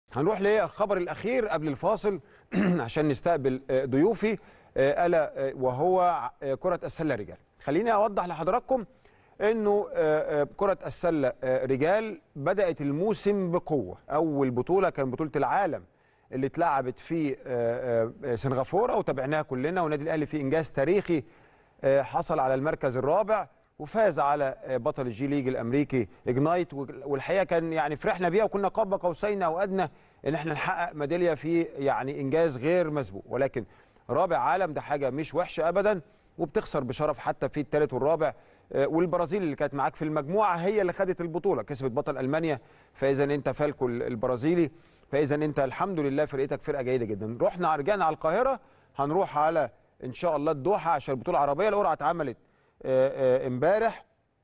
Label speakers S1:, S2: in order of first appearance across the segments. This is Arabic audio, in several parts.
S1: هنروح للخبر الأخير قبل الفاصل عشان نستقبل ضيوفي، ألا وهو كرة السلة رجال. خليني أوضح لحضراتكم أنه كرة السلة رجال بدأت الموسم بقوة. أول بطولة كان بطولة العالم اللي اتلعبت في سنغافورة وتابعناها كلنا، والنادي الأهلي في إنجاز تاريخي حصل على المركز الرابع وفاز على بطل الجي ليج الامريكي اجنايت. والحقيقه كان يعني فرحنا بيها وكنا قاب قوسين او ادنى ان احنا نحقق ميداليه في يعني انجاز غير مسبوق، ولكن رابع عالم ده حاجه مش وحشه ابدا، وبتخسر بشرف حتى في الثالث والرابع. والبرازيل اللي كانت معاك في المجموعه هي اللي خدت البطوله، كسبت بطل المانيا. فاذا انت فالكو البرازيلي، فاذا انت الحمد لله فرقتك فرقه جيده جدا. رجعنا على القاهره، هنروح على ان شاء الله الدوحه عشان البطوله العربيه. القرعه اتعملت امبارح،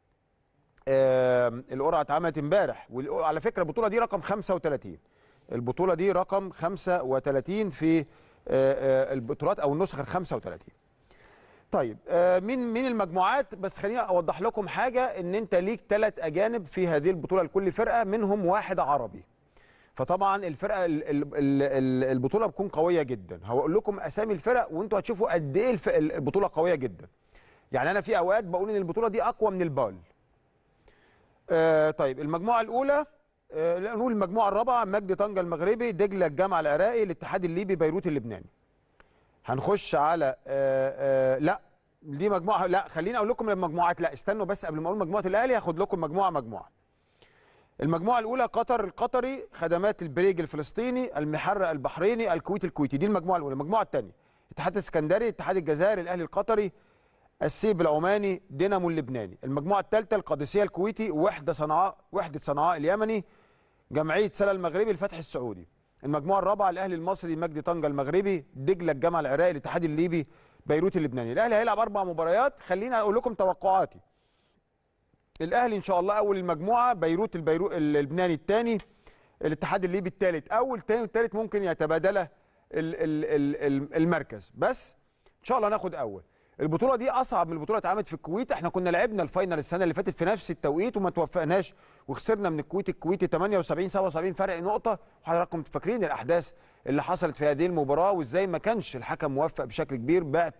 S1: القرعه اتعملت امبارح، وعلى فكره البطوله دي رقم 35. البطوله دي رقم 35 في البطولات او النسخه ال 35. طيب مين المجموعات؟ بس خليني اوضح لكم حاجه، ان انت ليك 3 اجانب في هذه البطوله لكل فرقه، منهم 1 عربي. فطبعا الفرقه البطوله بتكون قويه جدا. هقول لكم اسامي الفرق وانتوا هتشوفوا قد ايه البطوله قويه جدا. يعني انا في اوقات بقول ان البطوله دي اقوى من البال. طيب المجموعه الاولى، نقول المجموعه الرابعه: مجدي طنجه المغربي، دجله الجامعه العراقي، الاتحاد الليبي، بيروت اللبناني. هنخش على لا دي مجموعه، لا خليني اقول لكم المجموعات، لا استنوا بس قبل ما اقول مجموعه الاهلي هاخد لكم مجموعه. المجموعه الاولى: قطر القطري، خدمات البريج الفلسطيني، المحرق البحريني، الكويت الكويتي. دي المجموعه الاولى. المجموعه الثانيه: اتحاد السكندري، اتحاد الجزائر، الاهلي القطري، السيب العماني، دينامو اللبناني. المجموعه الثالثه: القادسيه الكويتي، وحده صنعاء اليمني، جمعيه سلا المغربي، الفتح السعودي. المجموعه الرابعه: الاهلي المصري، مجدي طنجه المغربي، دجله الجامعه العراقي، الاتحاد الليبي، بيروت اللبناني. الاهلي هيلعب 4 مباريات. خليني اقول لكم توقعاتي. الاهلي ان شاء الله اول المجموعه، بيروت اللبناني الثاني، الاتحاد الليبي الثالث. اول ثاني والثالث ممكن يتبادلا المركز، بس ان شاء الله ناخد اول. البطوله دي اصعب من البطوله اللي اتعملت في الكويت. احنا كنا لعبنا الفاينل السنه اللي فاتت في نفس التوقيت وما توفقناش وخسرنا من الكويتي 78 77 فرق نقطه. وحضراتكم فاكرين الاحداث اللي حصلت في هذه المباراه وازاي ما كانش الحكم موفق بشكل كبير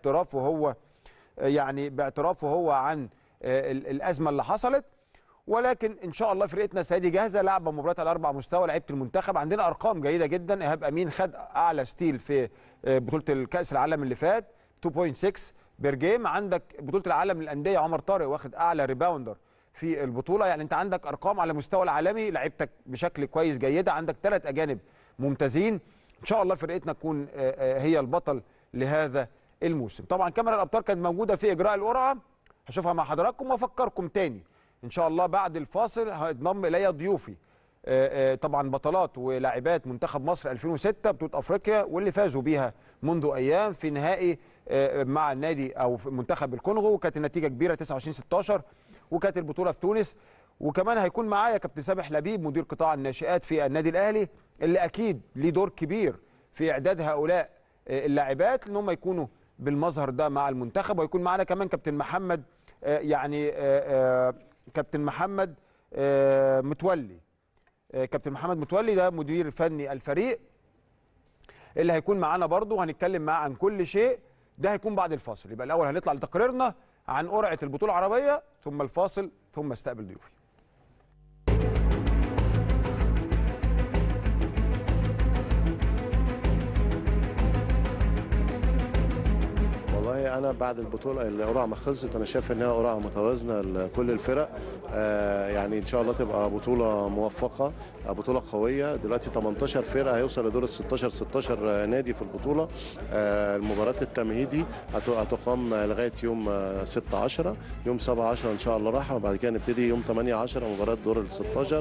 S1: باعترافه هو عن الازمه اللي حصلت. ولكن ان شاء الله فرقتنا السنه جاهزه، لعبه مباريات على 4 مستوى. لعيبه المنتخب عندنا ارقام جيده جدا. ايهاب امين خد اعلى ستيل في بطوله الكاس العالم اللي فات 2.6 بير جيم. عندك بطوله العالم للانديه عمر طارق واخد اعلى ريباوندر في البطوله. يعني انت عندك ارقام على مستوى العالمي، لعيبتك بشكل كويس جيده، عندك 3 اجانب ممتازين. ان شاء الله فرقتنا تكون هي البطل لهذا الموسم. طبعا كاميرا الابطال كانت موجوده في اجراء القرعه، هشوفها مع حضراتكم وافكركم تاني ان شاء الله بعد الفاصل. هينضم الي ضيوفي طبعا بطلات ولاعبات منتخب مصر 2006 بطوله افريقيا، واللي فازوا بيها منذ ايام في نهائي مع النادي او في منتخب الكونغو، وكانت النتيجه كبيره 29-16، وكانت البطوله في تونس. وكمان هيكون معايا كابتن سامح لبيب مدير قطاع الناشئات في النادي الاهلي، اللي اكيد ليه دور كبير في اعداد هؤلاء اللاعبات ان هم يكونوا بالمظهر ده مع المنتخب. ويكون معانا كمان كابتن محمد كابتن محمد متولي. كابتن محمد متولي ده مدير فني الفريق اللي هيكون معانا برضه، وهنتكلم معاه عن كل شيء. ده هيكون بعد الفاصل. يبقى الاول هنطلع لتقريرنا عن قرعه البطوله العربيه، ثم الفاصل، ثم استقبل ضيوفي.
S2: انا بعد البطوله القرعه ما خلصت، انا شايف انها قرعه متوازنه لكل الفرق. يعني ان شاء الله تبقى بطوله موفقه، بطوله قويه. دلوقتي 18 فرقه هيوصل لدور ال 16 نادي في البطوله. المباراه التمهيدي هتقام لغايه يوم 6/10، يوم 7/10 ان شاء الله راحه، وبعد كده نبتدي يوم 8/10 مباراه دور ال 16.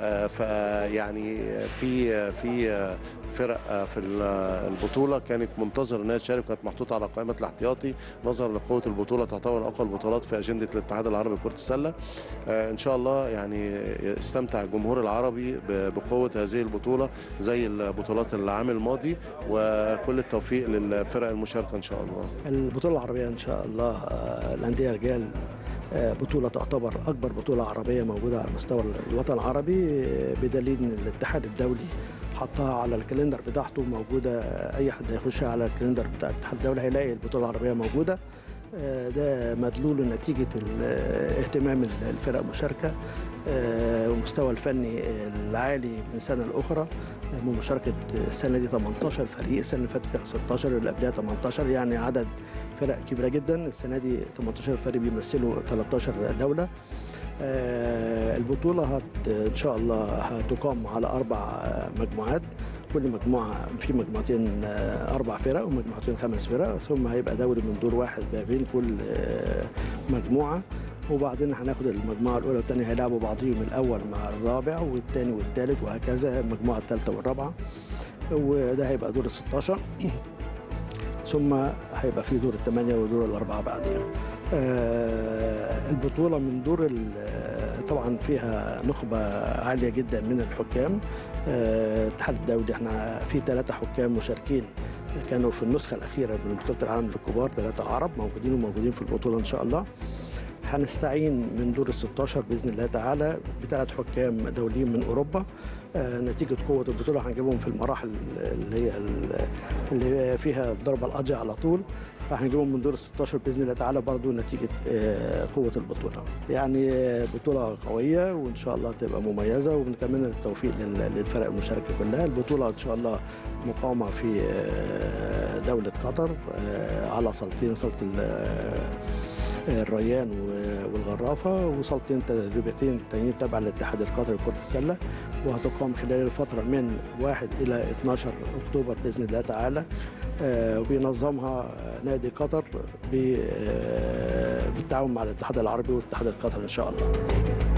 S2: فيعني في فرق في البطوله كانت منتظره انها تشارك، كانت محطوطه على قائمه الاحتياطي نظرا لقوه البطوله، تعتبر اقوى البطولات في اجنده الاتحاد العربي لكره السله. ان شاء الله يعني يستمتع الجمهور العربي بقوه هذه البطوله زي البطولات العام الماضي، وكل التوفيق للفرق المشاركه ان شاء الله.
S3: البطوله العربيه ان شاء الله الانديه رجال بطولة تعتبر أكبر بطولة عربية موجودة على مستوى الوطن العربي، بدليل أن الاتحاد الدولي حطها على الكالندر بتاعته موجودة. أي حد هيخش على الكالندر بتاع الاتحاد الدولي هيلاقي البطولة العربية موجودة. ده مدلول نتيجة اهتمام الفرق المشاركة والمستوى الفني العالي من سنة لأخرى. من مشاركة السنة دي 18 فريق، السنة اللي فاتت كان 16 واللي قبلها 18، يعني عدد فرق كبيرة جدا. السنة دي 18 فريق بيمثلوا 13 دولة. البطولة إن شاء الله هتقام على 4 مجموعات، كل مجموعة في مجموعتين 4 فرق ومجموعتين 5 فرق، ثم هيبقى دوري من دور واحد ما بين كل مجموعة. وبعدين هناخد المجموعة الأولى والثانية هيلعبوا بعضهم، الأول مع الرابع والثاني والثالث وهكذا، المجموعة الثالثة والرابعة، وده هيبقى دور 16. ثم هيبقى في دور ال8 ودور ال4 بعدين. البطولة من دور طبعا فيها نخبة عالية جدا من الحكام. الاتحاد الدولي احنا في 3 حكام مشاركين كانوا في النسخة الأخيرة من بطولة العالم للكبار، 3 عرب موجودين في البطولة إن شاء الله. هنستعين من دور ال16 بإذن الله تعالى ب3 حكام دوليين من أوروبا. نتيجة قوة البطولة هنجيبهم في المراحل اللي فيها الضربة القاضية على طول، فهنجيبهم من دور ال16 بإذن الله تعالى برضو نتيجة قوة البطولة. يعني بطولة قوية وإن شاء الله تبقى مميزة، وبنتمنى التوفيق للفرق المشاركة كلها. البطولة إن شاء الله مقامة في دولة قطر على صالتين، صالة الريان والغرافة، وصالتين تدريبيتين تانيين تبع للاتحاد القطري لكرة السلة، وهتقام خلال الفترة من 1 إلى 12 أكتوبر بإذن الله تعالى. وبينظمها نادي قطر بالتعاون مع الاتحاد العربي والاتحاد القطري إن شاء الله.